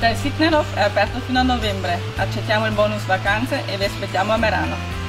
Hotel Sitnerov è aperto fino a novembre. Accettiamo il bonus vacanze e vi aspettiamo a Merano.